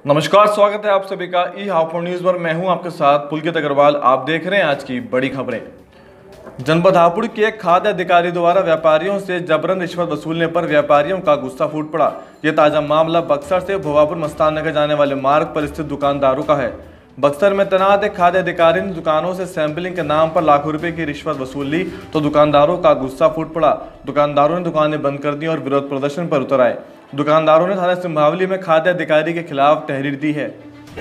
नमस्कार, स्वागत है आप सभी का ई हापुड़ न्यूज पर। मैं हूं आपके साथ पुलकित अग्रवाल। आप देख रहे हैं आज की बड़ी खबरें। जनपद हापुड़ के एक खाद्य अधिकारी द्वारा व्यापारियों से जबरन रिश्वत वसूलने पर व्यापारियों का गुस्सा फूट पड़ा। यह ताजा मामला बक्सर से भोवापुर मस्तान नगर जाने वाले मार्ग पर स्थित दुकानदारों का है। बक्सर में तैनात एक खाद्य अधिकारी ने दुकानों से सैंपलिंग के नाम पर लाखों रुपए की रिश्वत वसूल ली तो दुकानदारों का गुस्सा फूट पड़ा। दुकानदारों ने दुकानें बंद कर दी और विरोध प्रदर्शन पर उतर आए। दुकानदारों ने थाना सिंभावली में खाद्य अधिकारी के खिलाफ तहरीर दी है।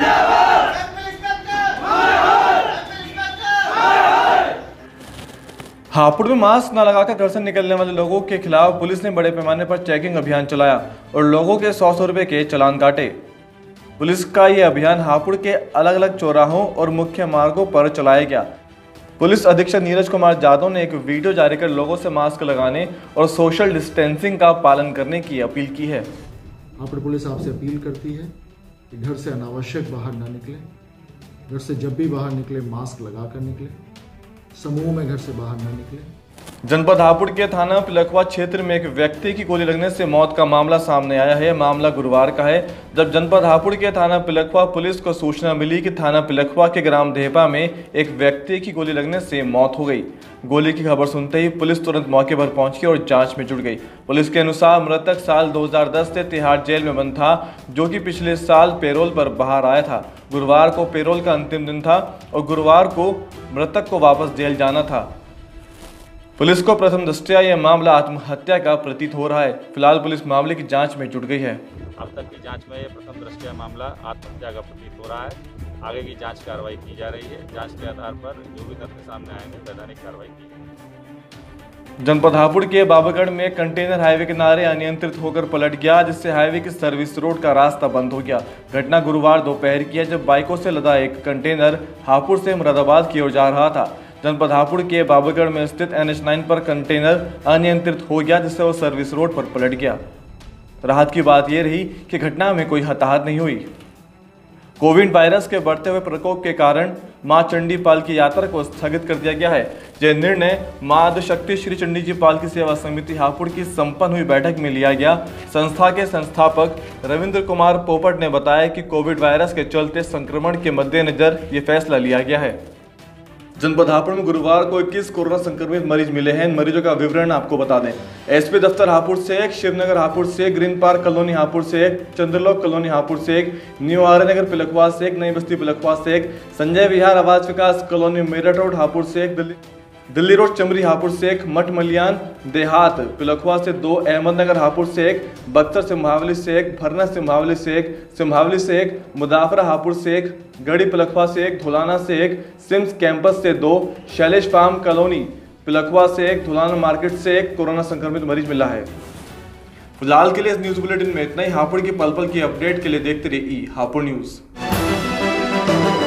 हापुड़ में मास्क न लगाकर घर से निकलने वाले लोगों के खिलाफ पुलिस ने बड़े पैमाने पर चेकिंग अभियान चलाया और लोगों के 100 रुपए के चालान काटे। पुलिस का ये अभियान हापुड़ के अलग अलग चौराहों और मुख्य मार्गों पर चलाया गया। पुलिस अधीक्षक नीरज कुमार जादव ने एक वीडियो जारी कर लोगों से मास्क लगाने और सोशल डिस्टेंसिंग का पालन करने की अपील की है। हापुड़ पुलिस आपसे अपील करती है कि घर से अनावश्यक बाहर न निकले। घर से जब भी बाहर निकले मास्क लगाकर निकले। समूह में घर से बाहर न निकले। जनपद हापुड़ के थाना पिलखवा क्षेत्र में एक व्यक्ति की गोली लगने से मौत का मामला सामने आया है। मामला गुरुवार का है जब जनपद हापुड़ के थाना पिलखवा पुलिस को सूचना मिली कि थाना पिलखवा के ग्राम देहपा में एक व्यक्ति की गोली लगने से मौत हो गई। गोली की खबर सुनते ही पुलिस तुरंत मौके पर पहुंची और जांच में जुट गई। पुलिस के अनुसार मृतक साल 2010 से तिहाड़ जेल में बंद था, जो कि पिछले साल पैरोल पर बाहर आया था। गुरुवार को पैरोल का अंतिम दिन था और गुरुवार को मृतक को वापस जेल जाना था। पुलिस को प्रथम दृष्टया यह मामला आत्महत्या का प्रतीत हो रहा है। फिलहाल पुलिस मामले की जांच में जुट गई है। अब तक की जांच में प्रथम दृष्टया मामला आत्महत्या का प्रतीत हो रहा है। आगे की जांच कार्रवाई की जा रही है। जांच के आधार पर जो भी तथ्य सामने आएंगे वैधानिक कार्रवाई की जाएगी। जनपद हापुड़ के बाबागढ़ में कंटेनर हाईवे किनारे अनियंत्रित होकर पलट गया, जिससे हाईवे की सर्विस रोड का रास्ता बंद हो गया। घटना गुरुवार दोपहर की है जब बाइकों से लदा एक कंटेनर हापुड़ से मुरादाबाद की ओर जा रहा था। जनपद हापुड़ के बाबागढ़ में स्थित NH9 पर कंटेनर अनियंत्रित हो गया, जिससे वो सर्विस रोड पर पलट गया। राहत की बात यह रही कि घटना में कोई हताहत नहीं हुई। कोविड वायरस के बढ़ते हुए प्रकोप के कारण मां चंडी पाल की यात्रा को स्थगित कर दिया गया है। यह निर्णय मां आदिशक्ति श्री चंडी जी पाल की सेवा समिति हापुड़ की संपन्न हुई बैठक में लिया गया। संस्था के संस्थापक रविंद्र कुमार पोपट ने बताया कि कोविड वायरस के चलते संक्रमण के मद्देनजर ये फैसला लिया गया है। जनपद हापुड़ में गुरुवार को 21 कोरोना संक्रमित मरीज मिले हैं। इन मरीजों का विवरण आपको बता दें। एसपी दफ्तर हापुड़ से एक, शिवनगर हापुड़ से एक, ग्रीन पार्क कॉलोनी हापुड़ से एक, चंद्रलोक कॉलोनी हापुड़ से एक, न्यू आर्य नगर पिलखवा से एक, नई बस्ती पिलखवा से एक, संजय विहार आवास विकास कॉलोनी मेरठ रोड हापुड़ से एक, दिल्ली रोड चमरी हापुड़ से एक, मठ मलियान देहात पिलखवा से 2, अहमदनगर हापुड़ से एक, बक्सर सिंभावली से एक, भरना सिंभावली से एक, सिंभावली से एक, मुदाफरा हापुड़ से एक, गढ़ी पिलखवा से एक, धुलाना से एक, सिम्स कैंपस से 2, शैलेश फार्म कॉलोनी पिलखवा से एक, धुलाना मार्केट से एक कोरोना संक्रमित मरीज मिला है। फिलहाल के लिए इस न्यूज बुलेटिन में इतना ही। हापुड़ की पल पल की अपडेट के लिए देखते रहिए हापुड़ न्यूज।